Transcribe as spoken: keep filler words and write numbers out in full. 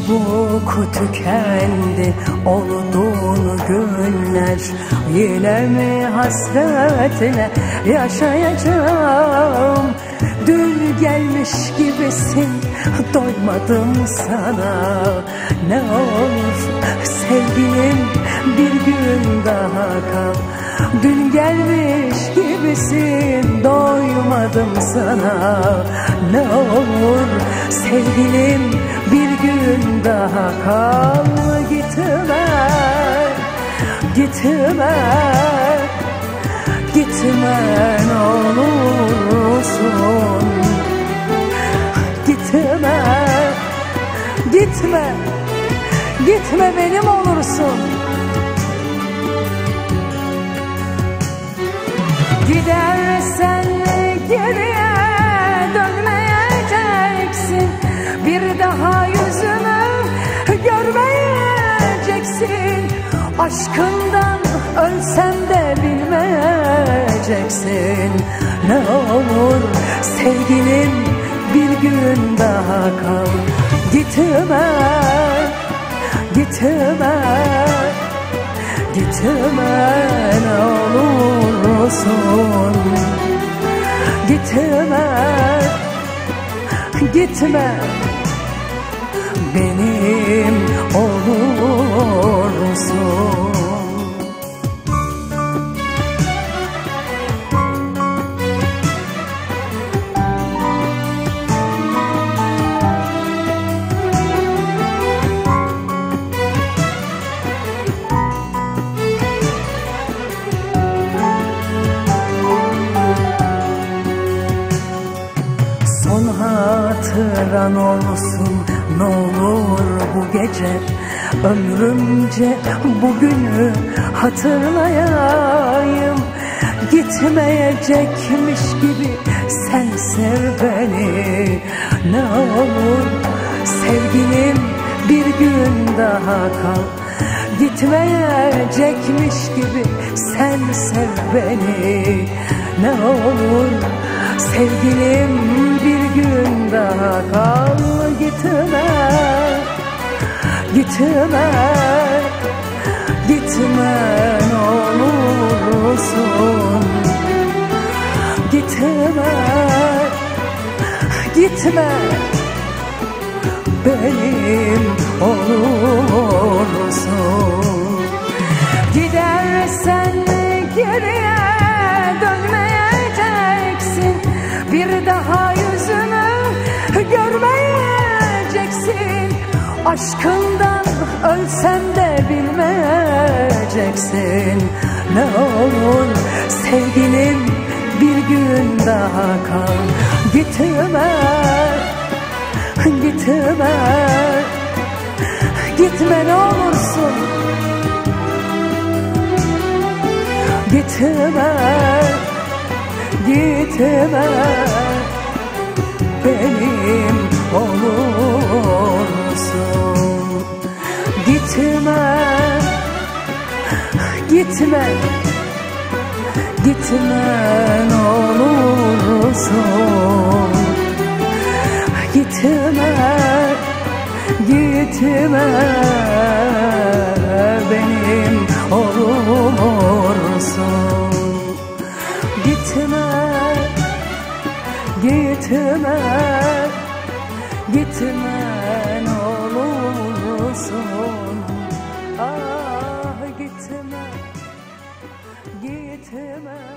Çabuk tükendi olduğun günler, yine mi hasretle yaşayacağım? Dün gelmiş gibisin, doymadım sana. Ne olur sevgilim bir gün daha kal. Dün gelmiş gibisin, doymadım sana. Ne olur sevgilim bir gün daha kal. Gitme, gitme, gitme ne olursun. Gitme, gitme, gitme benim olursun. Gidersen geriye dönmeyeceksin, bir daha yüzümü görmeyeceksin. Aşkından ölsem de bilmeyeceksin. Ne olur sevgilim bir gün daha kal. Gitme, gitme, gitme ne olursun. Gitme, gitme benim olursun. Son hatıran olsun ne olur bu gece. Ömrümce bugünü hatırlayayım. Gitmeyecekmiş gibi sen sev beni. Ne olur sevgilim bir gün daha kal. Gitmeyecekmiş gibi sen sev beni. Ne olur sevgilim bir gün daha kal. Gitme, gitme, gitme ne olursun. Gitme, gitme benim olursun. Gidersen geriye dönmeyeceksin, bir daha yüzümü görmeyeceksin. Aşkından ölsem de bilmeyeceksin. Ne olur sevgilim bir gün daha kal. Gitme, gitme, gitme ne olursun. Gitme, gitme benim olursun. Gitme, gitme, gitme ne olursun. Gitme, gitme benim olursun. Gitme, gitme, gitme ne olursun. Ah gitme, gitme.